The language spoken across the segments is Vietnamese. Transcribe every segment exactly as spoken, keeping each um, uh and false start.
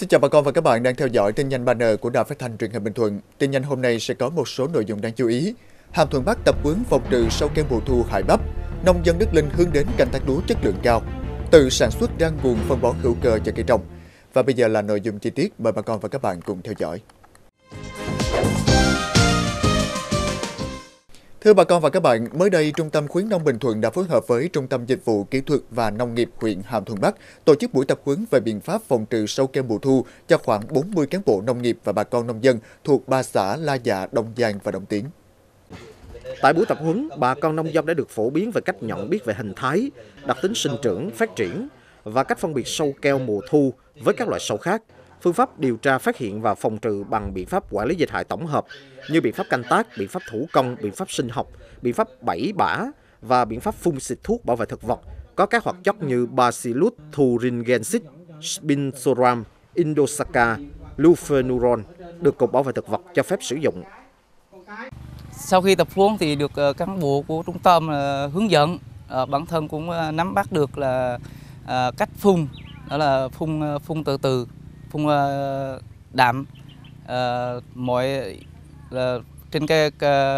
Xin chào bà con và các bạn đang theo dõi tin nhanh banner của Đài Phát thanh Truyền hình Bình Thuận. Tin nhanh hôm nay sẽ có một số nội dung đáng chú ý. Hàm Thuận Bắc tập huấn phòng trừ sâu keo mùa thu hại bắp. Nông dân Đức Linh hướng đến canh tác lúa chất lượng cao. Tự sản xuất ra nguồn phân bón hữu cơ cho cây trồng. Và bây giờ là nội dung chi tiết, mời bà con và các bạn cùng theo dõi. Thưa bà con và các bạn, mới đây Trung tâm Khuyến nông Bình Thuận đã phối hợp với Trung tâm Dịch vụ Kỹ thuật và Nông nghiệp huyện Hàm Thuận Bắc tổ chức buổi tập huấn về biện pháp phòng trừ sâu keo mùa thu cho khoảng bốn mươi cán bộ nông nghiệp và bà con nông dân thuộc ba xã La Dạ, Đông Giang và Đông Tiến. Tại buổi tập huấn, bà con nông dân đã được phổ biến về cách nhận biết về hình thái, đặc tính sinh trưởng, phát triển và cách phân biệt sâu keo mùa thu với các loại sâu khác, phương pháp điều tra phát hiện và phòng trừ bằng biện pháp quản lý dịch hại tổng hợp như biện pháp canh tác, biện pháp thủ công, biện pháp sinh học, biện pháp bẫy bã và biện pháp phun xịt thuốc bảo vệ thực vật có các hoạt chất như Bacillus thuringiensis, Spinzoram, Indosaka, Lufenuron được Cục Bảo vệ thực vật cho phép sử dụng. Sau khi tập huấn thì được cán bộ của trung tâm hướng dẫn, bản thân cũng nắm bắt được là cách phun, đó là phun phun từ từ, phun đạm, mọi là trên cây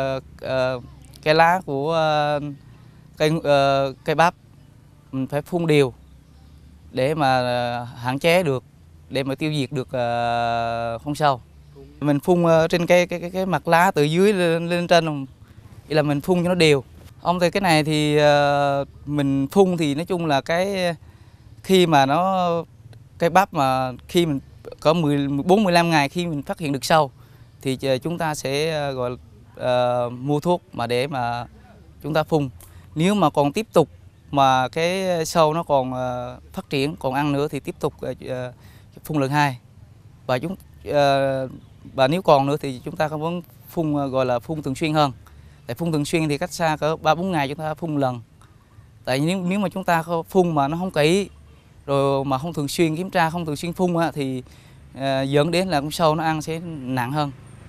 cây lá của cây cây bắp mình phải phun đều để mà hạn chế được, để mà tiêu diệt được con sâu. Mình phun trên cái cái cái, cái mặt lá từ dưới lên, lên trên, vậy là mình phun cho nó đều. Ông thì cái này thì mình phun thì nói chung là cái khi mà nó cây bắp mà khi mình có mười bốn mười lăm ngày khi mình phát hiện được sâu thì chúng ta sẽ gọi là, uh, mua thuốc mà để mà chúng ta phun. Nếu mà còn tiếp tục mà cái sâu nó còn uh, phát triển, còn ăn nữa thì tiếp tục uh, phun lần hai. Và chúng uh, và nếu còn nữa thì chúng ta không muốn phun uh, gọi là phun thường xuyên hơn. Tại phun thường xuyên thì cách xa cỡ ba bốn ngày chúng ta phun lần. Tại nếu nếu mà chúng ta phun mà nó không kỹ rồi mà không thường xuyên kiểm tra, không thường xuyên phun á, thì uh, dẫn đến là con sâu nó ăn sẽ nặng hơn.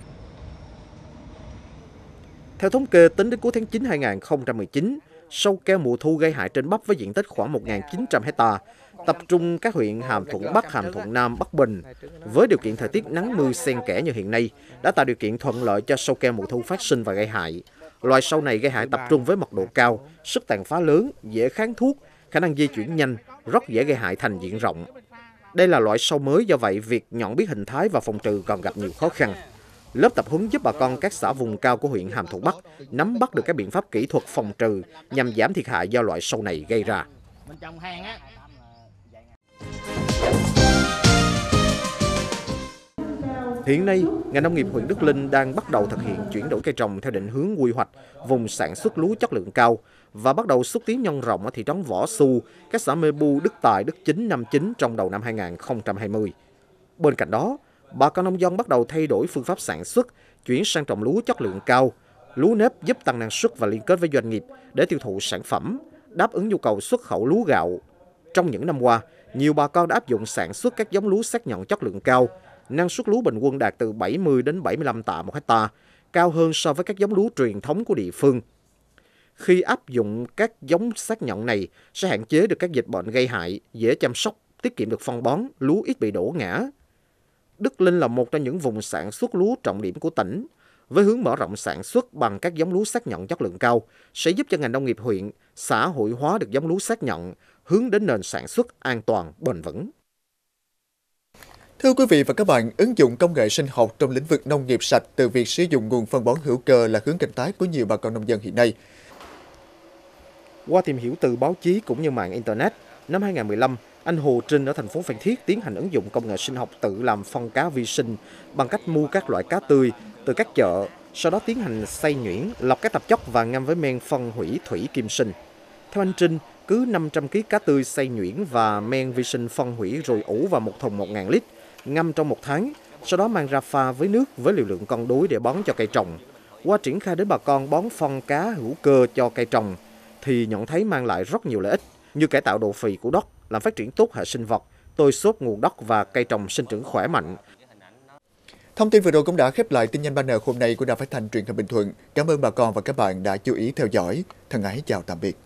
Theo thống kê tính đến cuối tháng chín năm hai nghìn không trăm mười chín, sâu keo mùa thu gây hại trên bắp với diện tích khoảng một nghìn chín trăm hectare, tập trung các huyện Hàm Thuận Bắc, Hàm Thuận Nam, Bắc Bình. Với điều kiện thời tiết nắng mưa xen kẽ như hiện nay, đã tạo điều kiện thuận lợi cho sâu keo mùa thu phát sinh và gây hại. Loài sâu này gây hại tập trung với mật độ cao, sức tàn phá lớn, dễ kháng thuốc, khả năng di chuyển nhanh, rất dễ gây hại thành diện rộng. Đây là loại sâu mới, do vậy việc nhận biết hình thái và phòng trừ còn gặp nhiều khó khăn. Lớp tập huấn giúp bà con các xã vùng cao của huyện Hàm Thuận Bắc nắm bắt được các biện pháp kỹ thuật phòng trừ nhằm giảm thiệt hại do loại sâu này gây ra. Hiện nay, ngành nông nghiệp huyện Đức Linh đang bắt đầu thực hiện chuyển đổi cây trồng theo định hướng quy hoạch vùng sản xuất lúa chất lượng cao và bắt đầu xúc tiến nhân rộng ở thị trấn Võ Xu, các xã Mê Bu, Đức Tài, Đức Chính, Nam Chính trong đầu năm hai nghìn không trăm hai mươi. Bên cạnh đó, bà con nông dân bắt đầu thay đổi phương pháp sản xuất, chuyển sang trồng lúa chất lượng cao. Lúa nếp giúp tăng năng suất và liên kết với doanh nghiệp để tiêu thụ sản phẩm, đáp ứng nhu cầu xuất khẩu lúa gạo. Trong những năm qua, nhiều bà con đã áp dụng sản xuất các giống lúa xác nhận chất lượng cao. Năng suất lúa bình quân đạt từ bảy mươi đến bảy mươi lăm tạ một hectare, cao hơn so với các giống lúa truyền thống của địa phương. Khi áp dụng các giống xác nhận này sẽ hạn chế được các dịch bệnh gây hại, dễ chăm sóc, tiết kiệm được phân bón, lúa ít bị đổ ngã. Đức Linh là một trong những vùng sản xuất lúa trọng điểm của tỉnh. Với hướng mở rộng sản xuất bằng các giống lúa xác nhận chất lượng cao, sẽ giúp cho ngành nông nghiệp huyện xã hội hóa được giống lúa xác nhận, hướng đến nền sản xuất an toàn, bền vững. Thưa quý vị và các bạn, ứng dụng công nghệ sinh học trong lĩnh vực nông nghiệp sạch từ việc sử dụng nguồn phân bón hữu cơ là hướng canh tác của nhiều bà con nông dân hiện nay. Qua tìm hiểu từ báo chí cũng như mạng Internet, năm hai nghìn không trăm mười lăm, anh Hồ Trinh ở thành phố Phan Thiết tiến hành ứng dụng công nghệ sinh học tự làm phân cá vi sinh bằng cách mua các loại cá tươi từ các chợ, sau đó tiến hành xay nhuyễn, lọc các tạp chất và ngâm với men phân hủy thủy kim sinh. Theo anh Trinh, cứ năm trăm ki lô gam cá tươi xay nhuyễn và men vi sinh phân hủy rồi ủ vào một thùng một nghìn lít, ngâm trong một tháng, sau đó mang ra pha với nước với liều lượng cân đối để bón cho cây trồng. Qua triển khai đến bà con bón phân cá hữu cơ cho cây trồng thì nhận thấy mang lại rất nhiều lợi ích như cải tạo độ phì của đất, làm phát triển tốt hệ sinh vật, tôi xốp nguồn đất và cây trồng sinh trưởng khỏe mạnh. Thông tin vừa rồi cũng đã khép lại tin nhanh banner hôm nay của Đài Phát thanh Truyền hình Bình Thuận. Cảm ơn bà con và các bạn đã chú ý theo dõi. Thân ái chào tạm biệt.